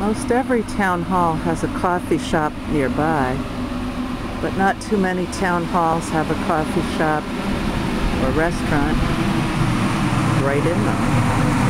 Most every town hall has a coffee shop nearby, but not too many town halls have a coffee shop or restaurant right in them.